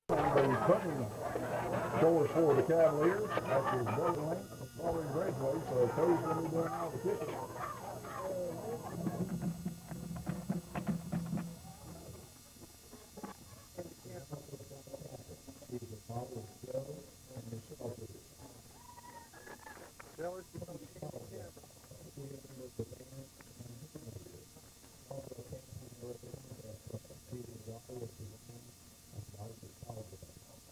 The punting chores for the Cavaliers after his brother Lance has already graduated, so Cody's going to be doing all the kicking. He's a father of Joe and Michelle. Jealous because he can't get the band also came from the he was also with the band and Mark is all of it.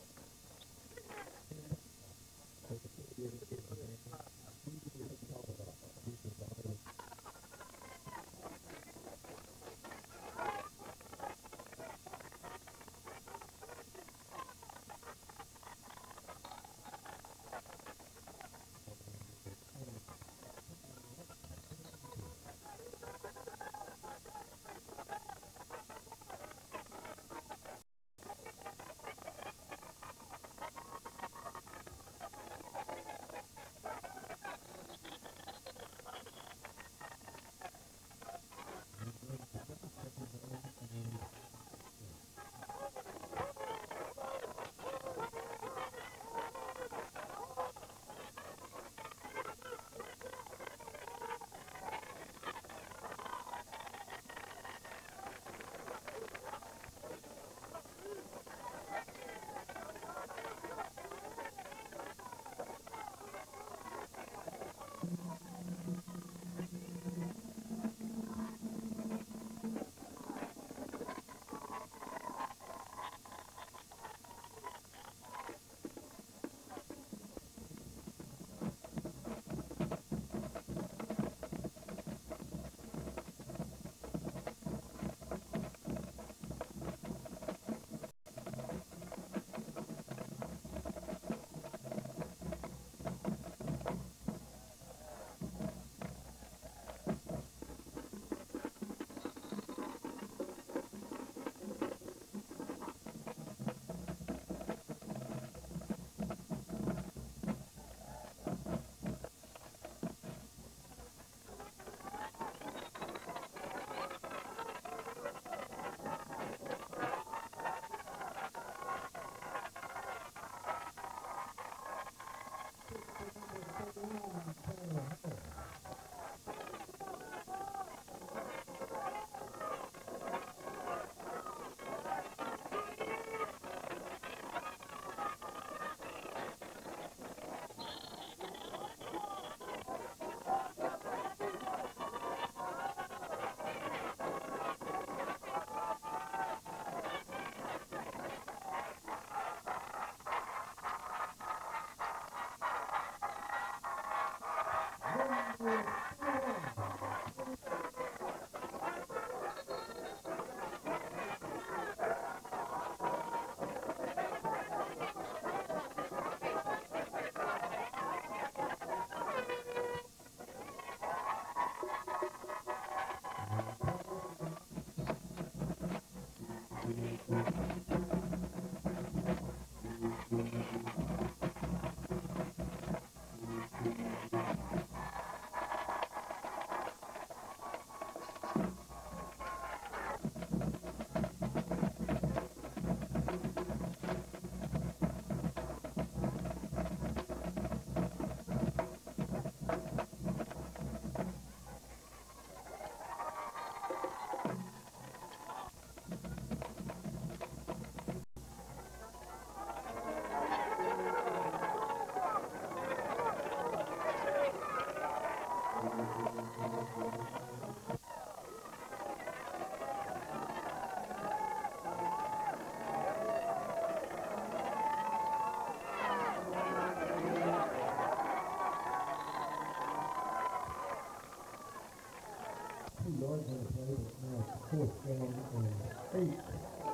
Lord going to play this now fourth down and 8.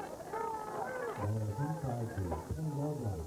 Ball is inside the 20-yard line.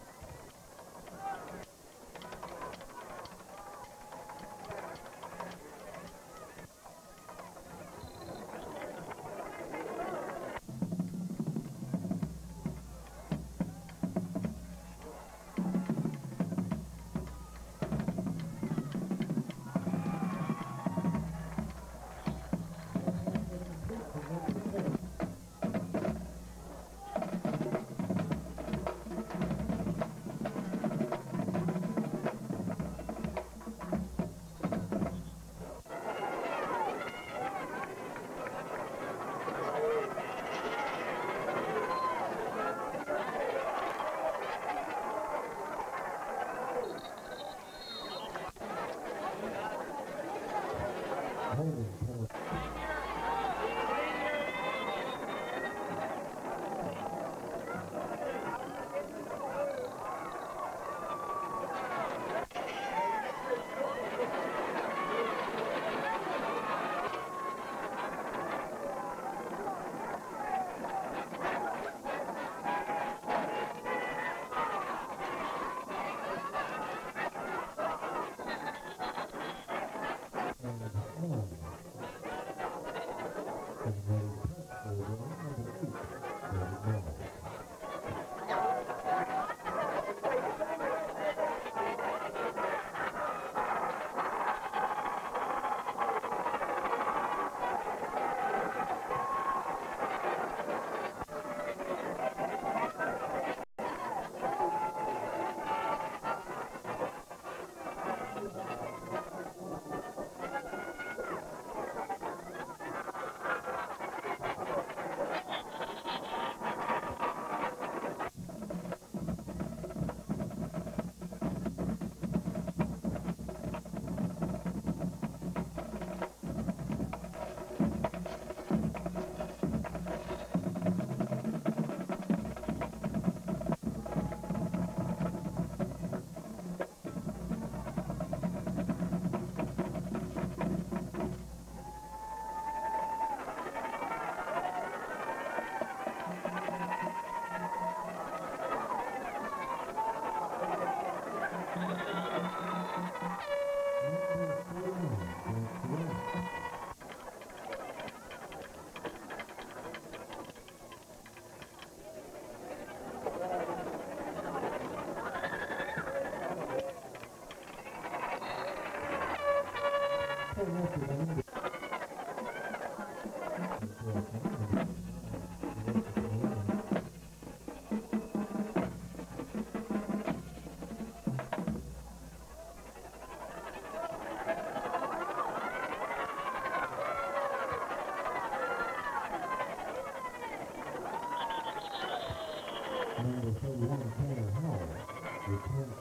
Number 31, Tanner Howell, returns.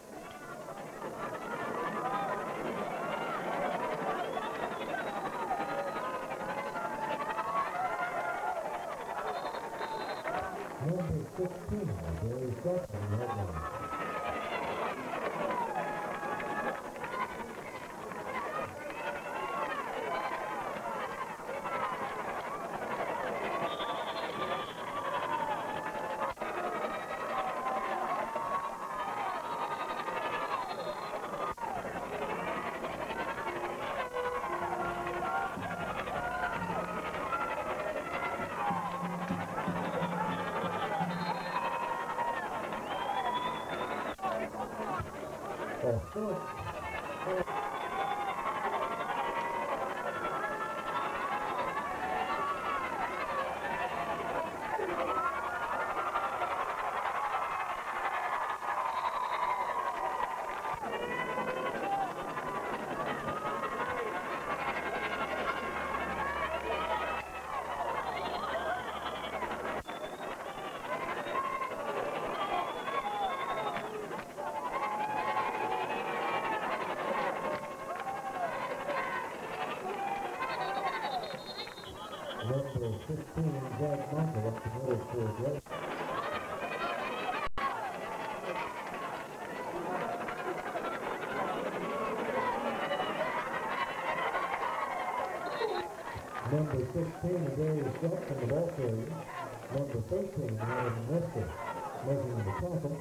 Number 16, Gary Sutton, red line. Number 15, Zach Michael, up the middle for the Red. Number 16, Darius Jackson, the ball carrier. Number 13, Ryan Nestor, making the tackle.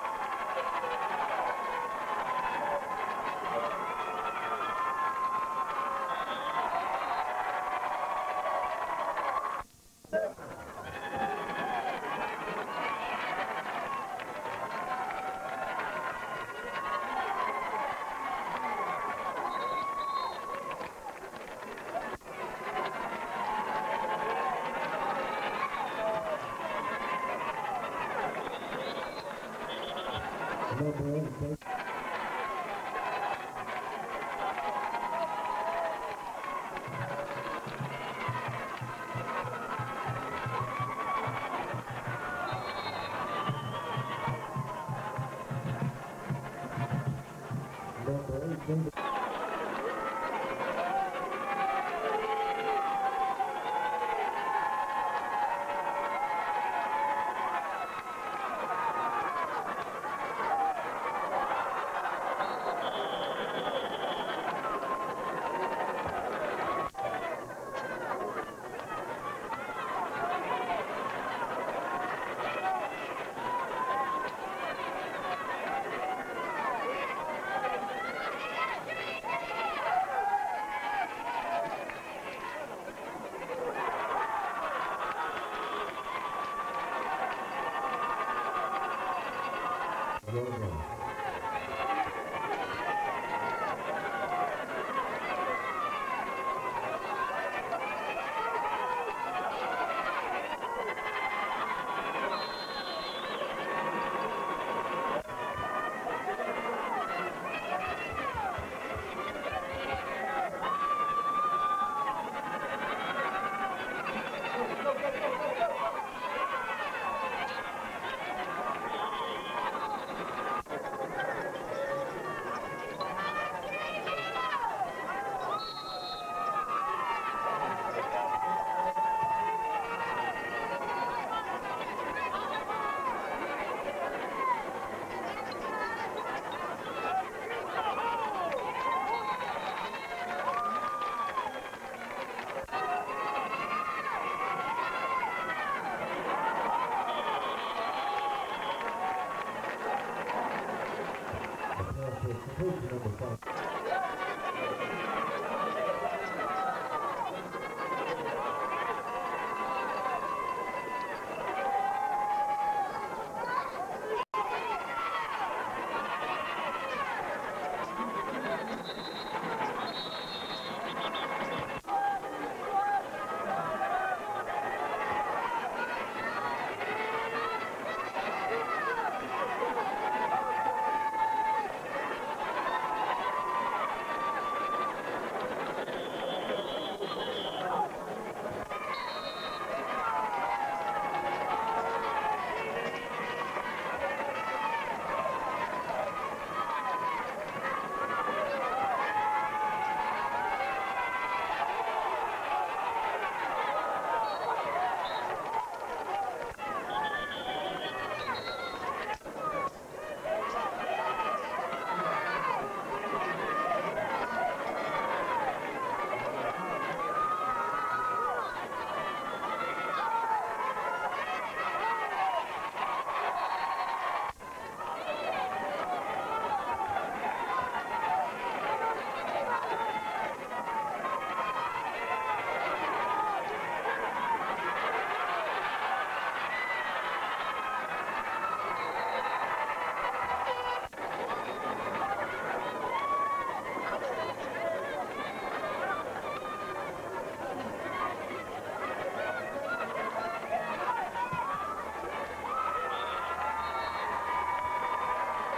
Number 8, David.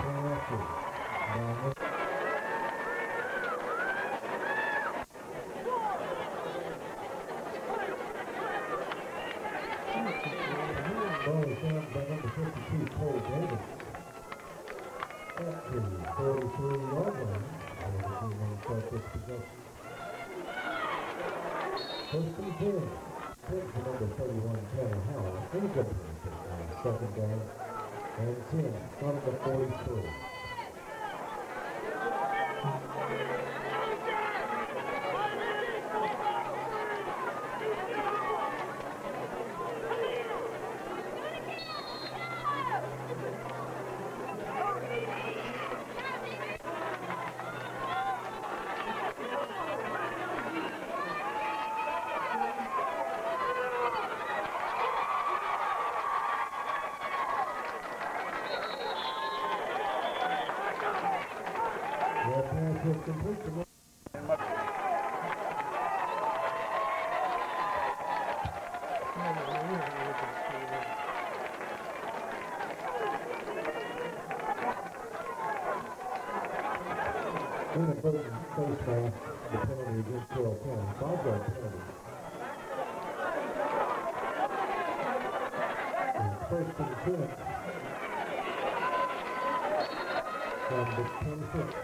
passes. Now, ball is down by number 52, Cole Davis. At the 43-yard line, and the team will start this possession. First and 10. Pick to number 31, Tanner Howell. Incomplete on second down and 10 from the 43. That pass is complete to inadvertent face mask, the penalty against Carroll County. 5-yard penalty. And first and 10 from the 26.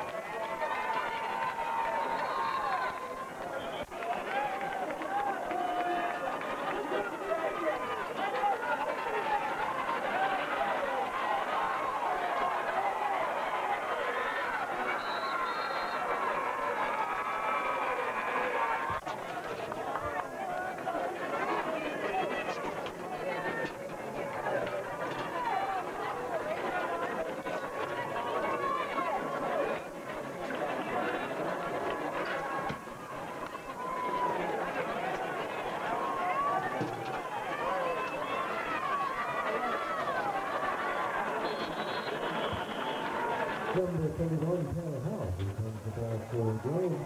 Number 31, Tanner Howell, returns the ball for Grove.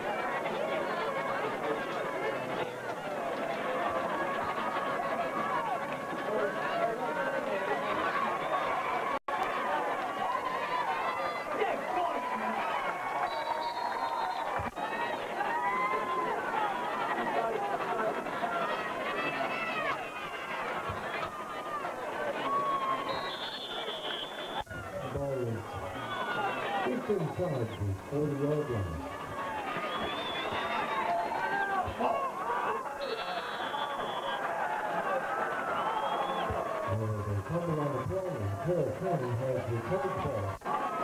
The ball is just inside the 40-yard line. They fumble on the play, and Carroll County has recovered the ball.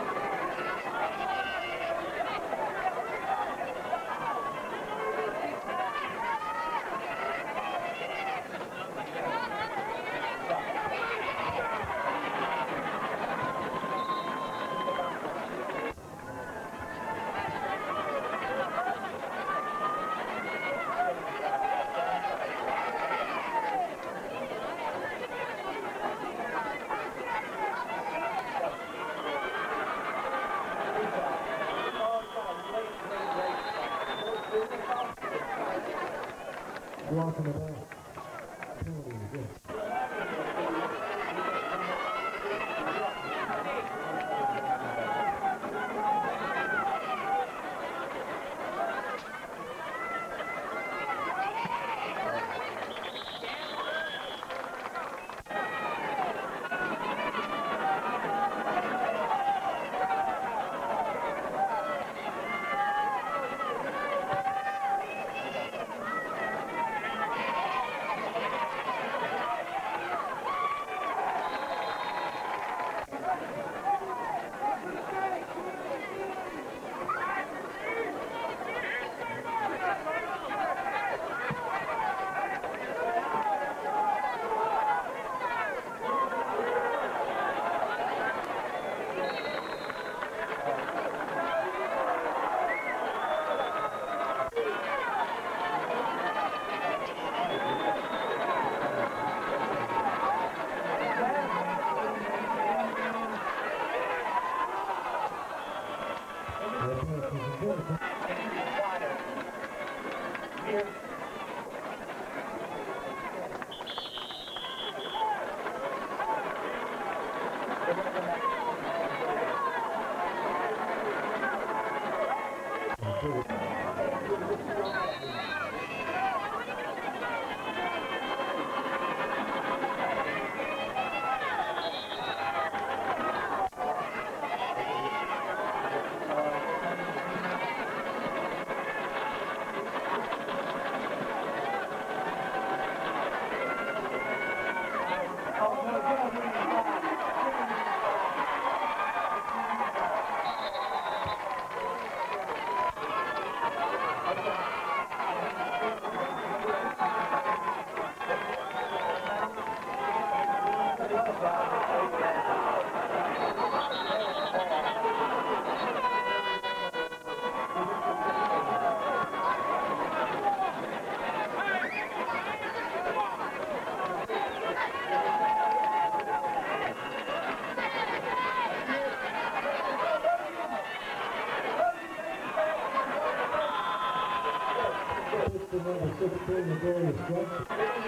Blocking the back. Penalty against. Number 16, Darius Jackson.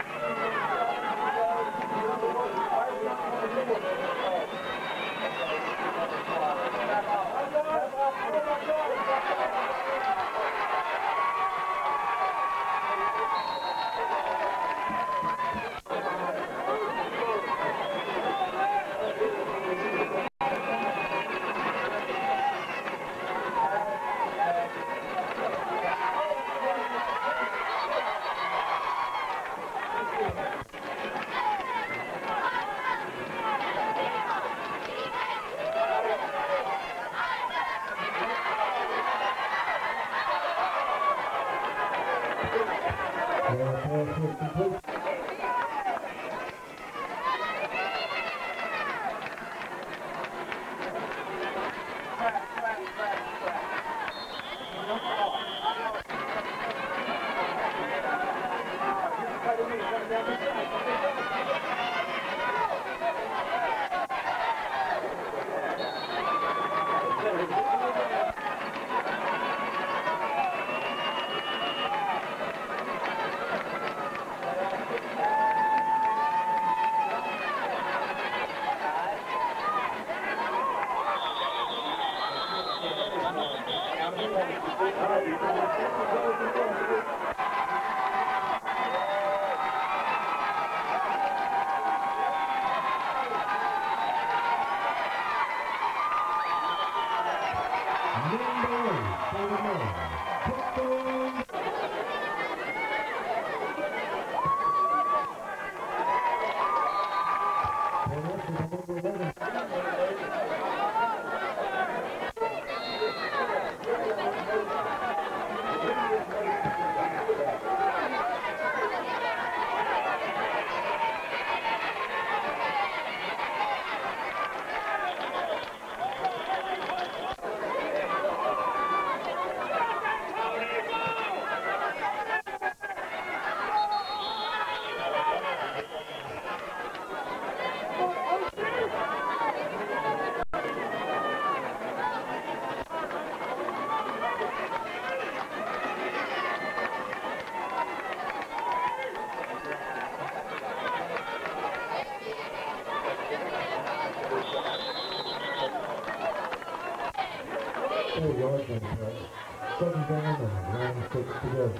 Yards on the play. Second down and line 6 to go.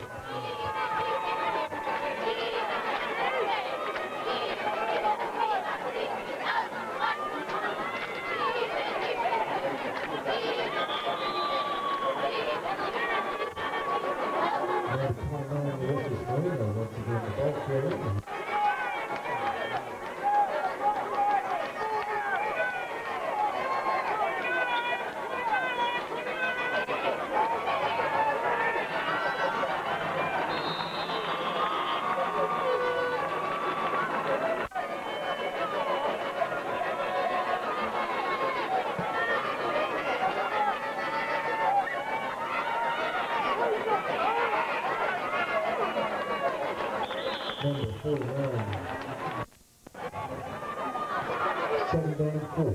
Number 29, Ulysses Green, once again the ball carrier. Number 49, 7 down 4.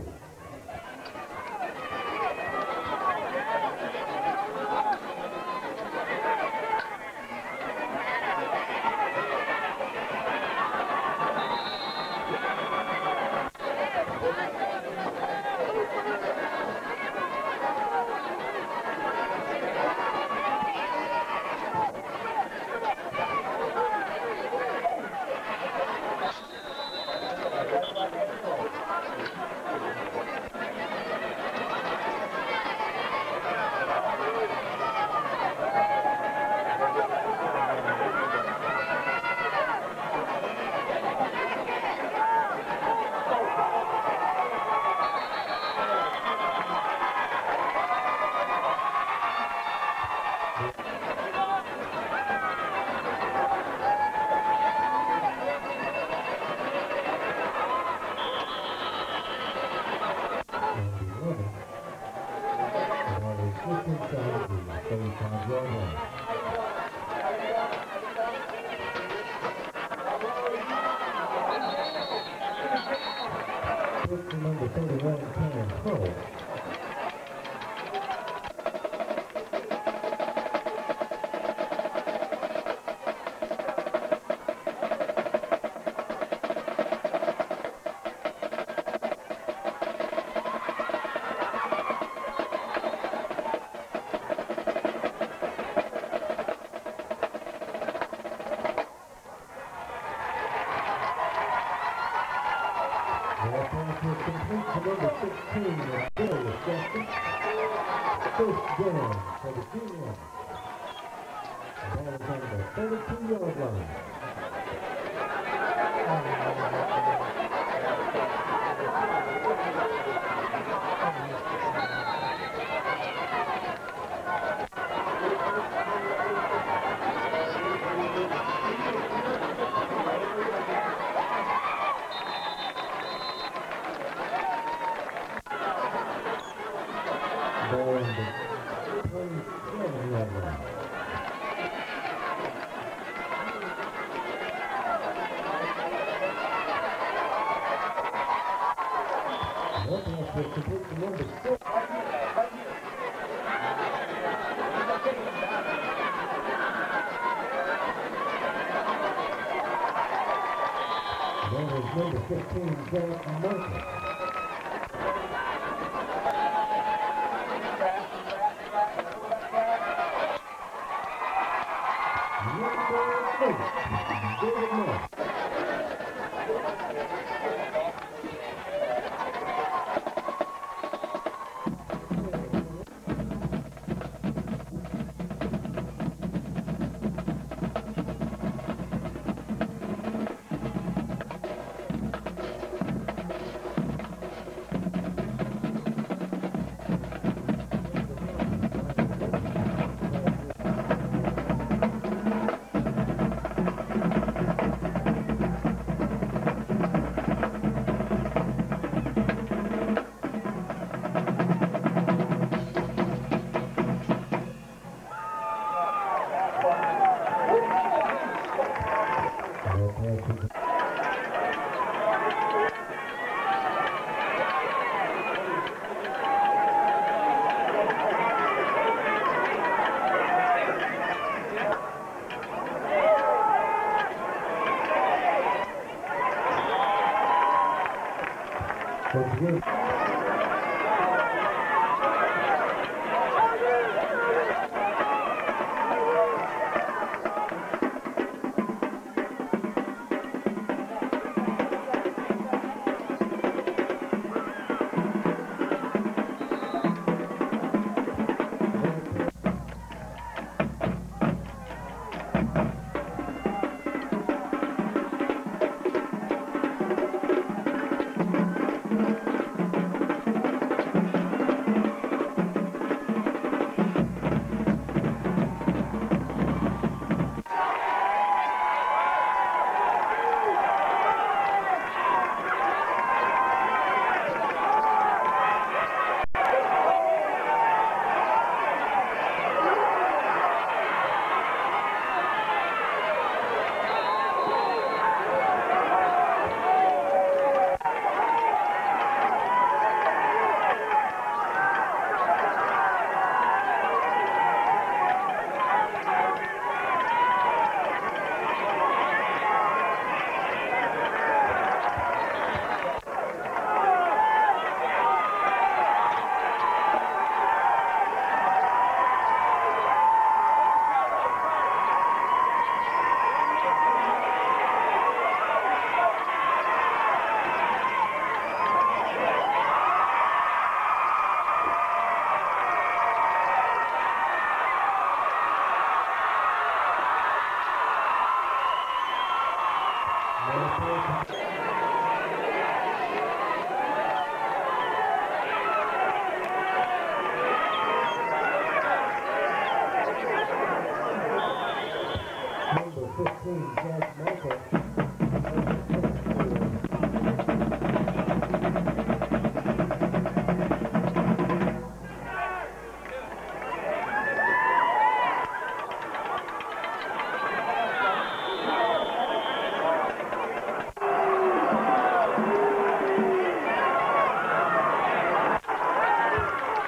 35-yard line. Pitch to number 31, Cam Huddle. Complete to number 16, Darius Jackson. First down for the junior. The ball is on the 32-yard line. Ball on the 27-yard line. One pass will complete to number 6. That is number 15, Jack Martin. David Moore. Once again.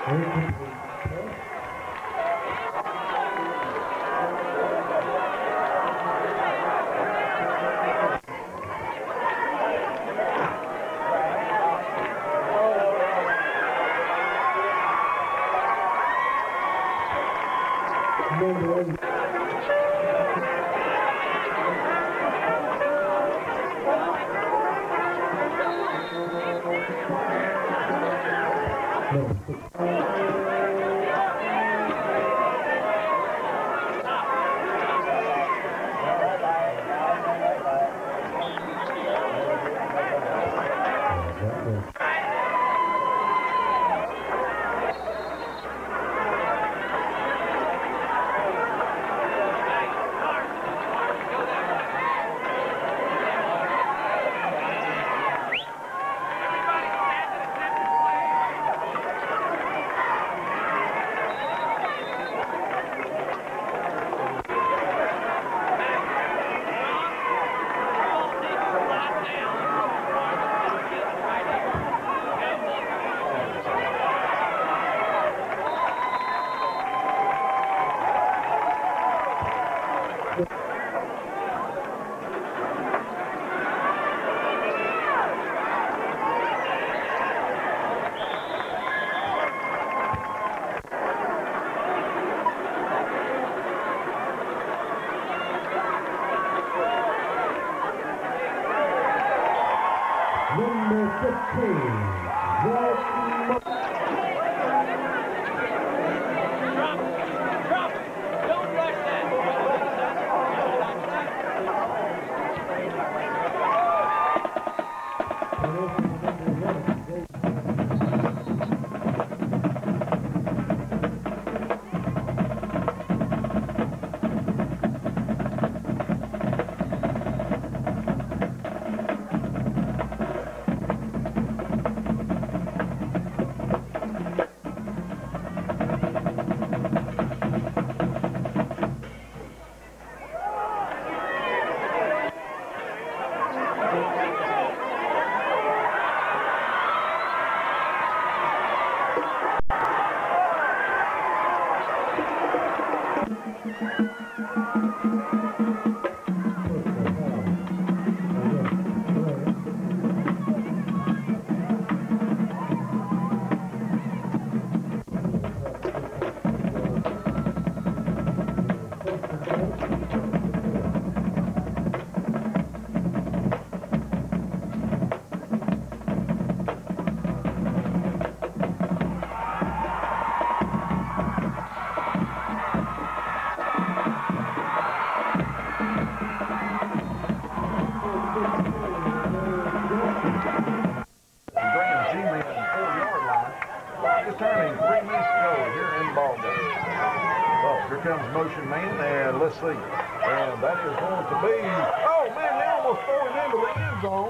Motion man, and let's see. And that is going to be, oh man, they almost throw him into the end zone.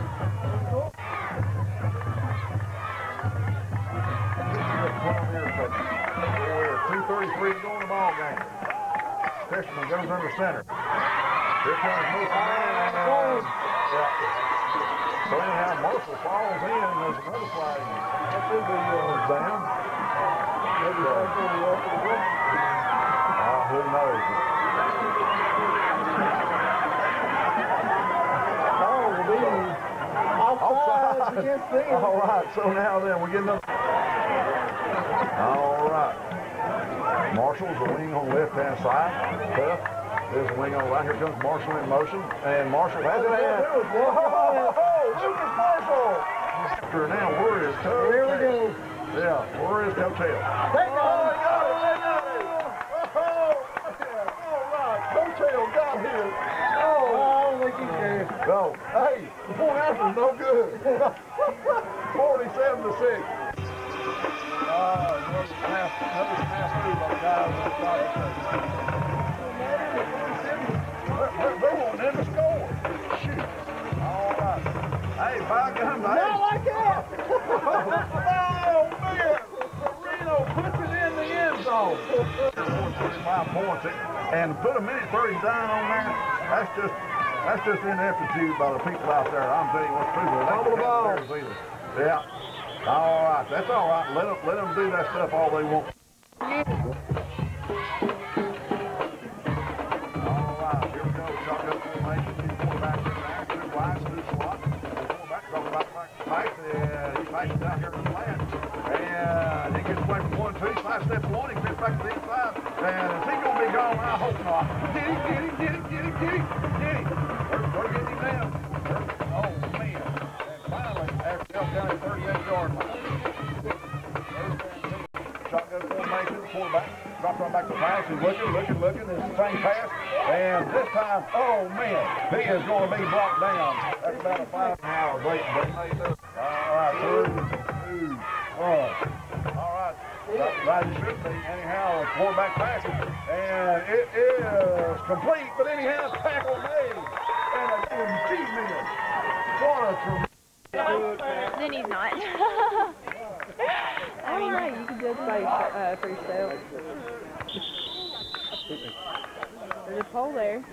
Here, 2:33 to go in the ball game. Fisherman goes under center. Here comes Motion man. So anyhow, Marshall falls in. There's another flag. That should be down. Who knows? Offside against them. All right, so now then we get another. All right. Marshall's the wing on the left-hand side. Tough. There's a wing on the right. Here comes Marshall in motion. And Marshall has it in. Lucas Marshall! After now, where is Coach? Here we go. Yeah, where is Coach Hill? They got it. Got here. Oh, I don't think he can. No. Hey, the point after no good. 47 to 6. Another pass through by the guy on the side. They want them to score. Shoot. All right. Hey, by God, man. Not like that. Oh, man. Reno puts it in the end zone. 35 points. And put a minute 30 down on there, that's just ineptitude by the people out there. I'm telling you what's true. Double the ball. Yeah. All right, that's all right. Let them do that stuff all they want. All right, here we go. Shotgun formation. Two quarterbacks in there. Two wides, two slots. The quarterback goes right back to pass. He passes down here to the flat. And he gets away from 1-2. Side steps one. He gets back to the inside. And is he going to be gone? I hope not. Get him. We're getting him down. Oh, man. And finally, after Elk County 38-yard line. Shotgun formation, quarterback drops right back to pass. He's looking. It's the same pass. And this time, oh man, he is going to be brought down. That's about a 5-hour break. They made this. All right, 3, 2, 1. All right, right it should be. Anyhow, the quarterback passes. And it is complete, but anyhow, tackle made. And a good G-man. What a tremendous. Then he's not. I mean, you can judge by for yourself. There's a pole there.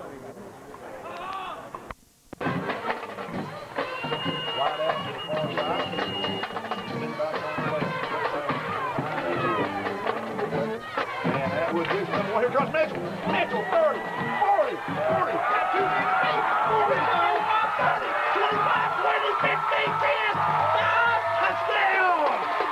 Right out to the far side. Then back on the left. And that was this number one. Here comes Mitchell. Mitchell, 30, 40, 40, got 2 feet, 40, 30, 25, 20, 15, 10. Touchdown!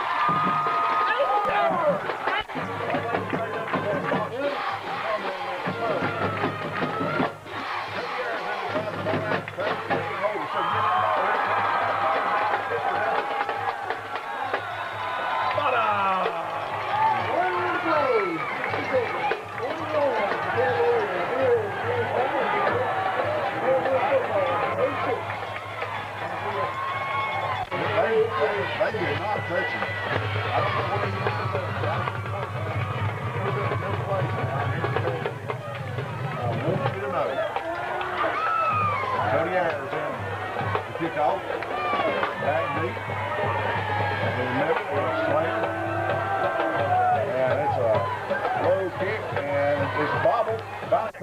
They did not touch him. I don't know where he went to the I want you to know. Cody Ayers in the kickoff. Back deep. And it's a low kick, and it's bobbled.